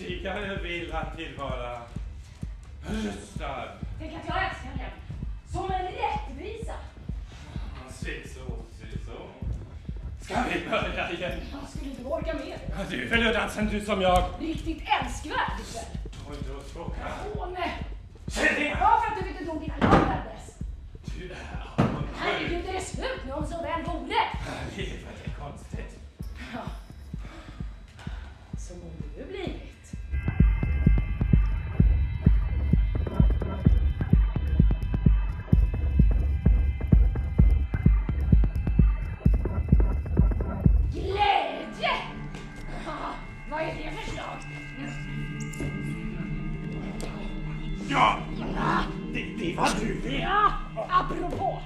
Tidigare vill han tillvara röstad. Tänk att jag älskar den. Som en rättvisa. Se så. Ska vi börja igen? Jag skulle inte orka med det. Du är väl dansen du som jag? Riktigt älskvärd ikväll. Oj, då fråga. Åh nej. Säg Ja, för att du inte drog dina lagvärdes. Du är... Herregud, det är slut nu om så väl vore. Det är konstigt. Ja. Så borde du blivit. Glädje! Vad är det för slag? Ja, det var du vill. Ja, apropå.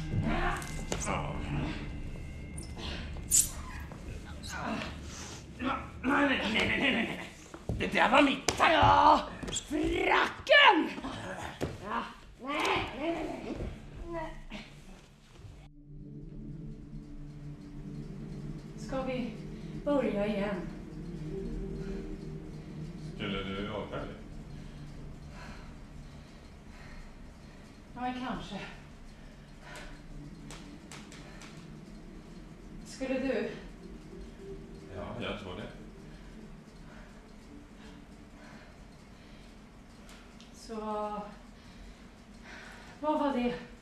Nej. Det där var mitt. Ja, fracken! Ja, nej. Ska vi börja igen? Skulle du åka det? Ja, kanske. Skulle du? Ja, jag tror det. Så vad var det?